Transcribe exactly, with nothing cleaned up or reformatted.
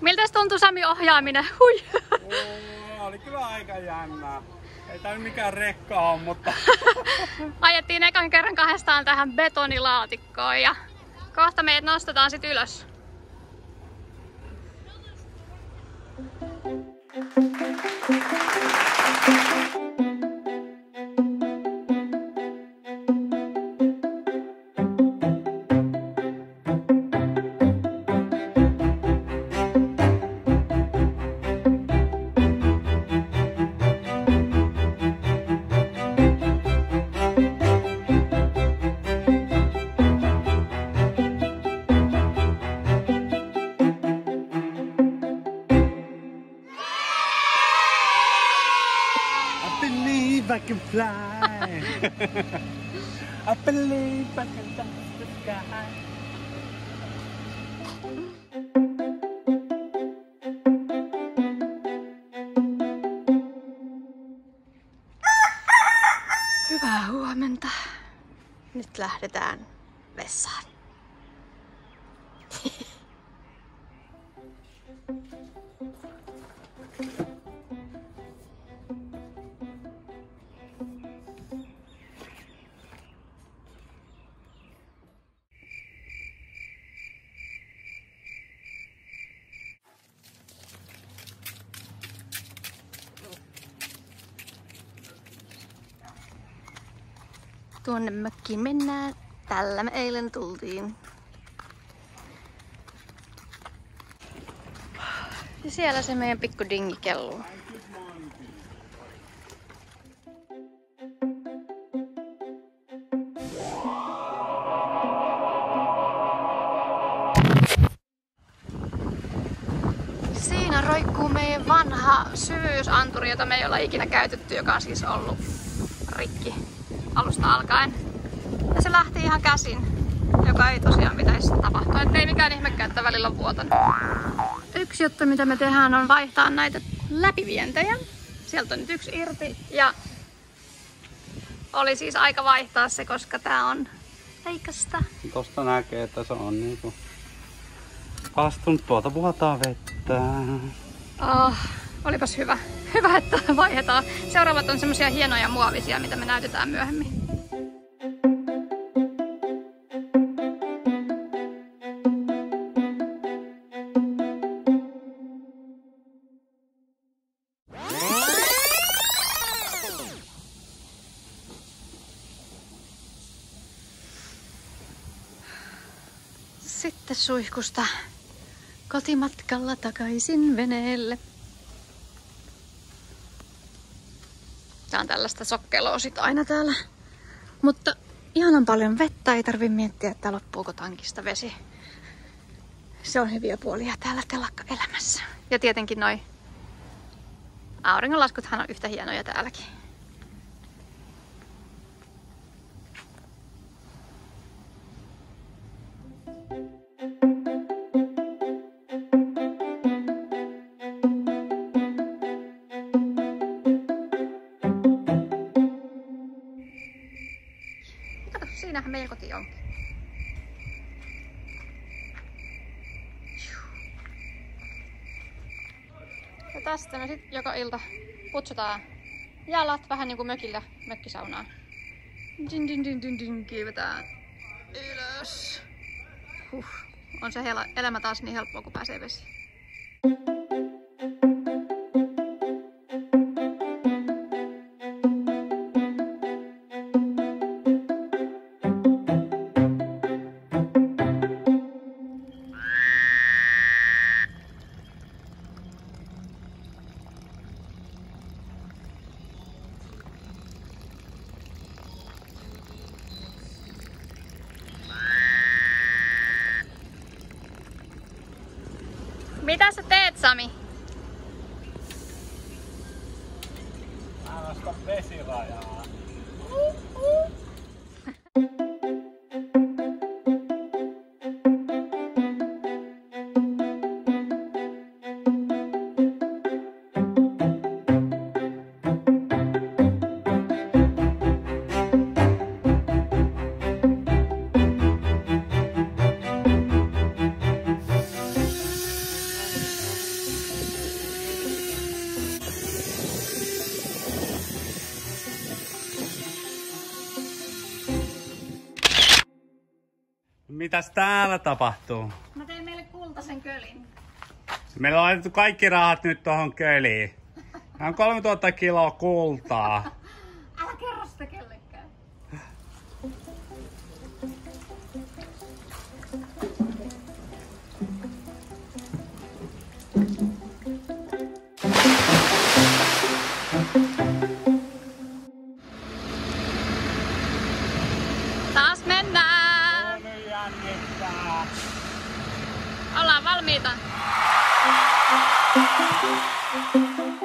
Miltäs tuntui Sami ohjaaminen? Hui. Oo, oli kyllä aika jännää. Ei tää mikään rekka on, mutta... Ajettiin ekan kerran kahdestaan tähän betonilaatikkoon ja kohta meidät nostetaan sit ylös. I can fly. I believe I can touch the sky. Hyvää huomenta. Nyt lähdetään vessaan. Tuonne mökkiin mennään. Tällä me eilen tultiin. Ja siellä se meidän pikku dingi kelluu. Siinä roikkuu meidän vanha syvyysanturi, jota me ei olla ikinä käytetty, joka on siis ollut rikki alusta alkaen. Ja se lähti ihan käsin, joka ei tosiaan pitäisi tapahtua. Et ei mikään ihmekään, että välillä on vuotanut. Yksi juttu, mitä me tehdään, on vaihtaa näitä läpivientejä. Sieltä on nyt yksi irti ja oli siis aika vaihtaa se, koska tää on heikasta. Tosta näkee, että se on niinku astunut, tuolta vuotaa vettä. Oh, olipas hyvä. Hyvä, että vaihdetaan. Seuraavat on semmosia hienoja muovisia, mitä me näytetään myöhemmin. Sitten suihkusta kotimatkalla takaisin veneelle. Tää on tällaista sokkeloa sit aina täällä. Mutta ihanan paljon vettä, ei tarvi miettiä, että loppuuko tankista vesi. Se on hyviä puolia täällä telakka-elämässä. Ja tietenkin noi auringonlaskuthan on yhtä hienoja täälläkin. Siinähän meidän koti onkin. Ja tästä me sitten joka ilta putsutaan jalat vähän niinku mökillä mökkisaunaan. Din din din din din kiivetään ylös. Huh. On se elämä taas niin helppoa, kun pääsee vesiin. Mitä sä teet, Sami? Mä nostan vesirajaa. Mitäs täällä tapahtuu? Mä tein meille kultaisen kölin. Meillä on laitettu kaikki rahat nyt tohon köliin. Tää on kolmetuhatta kiloa kultaa. Älä kerro sitä kellekään. Taas mennään! Nyt jännittää. Ollaan valmiita.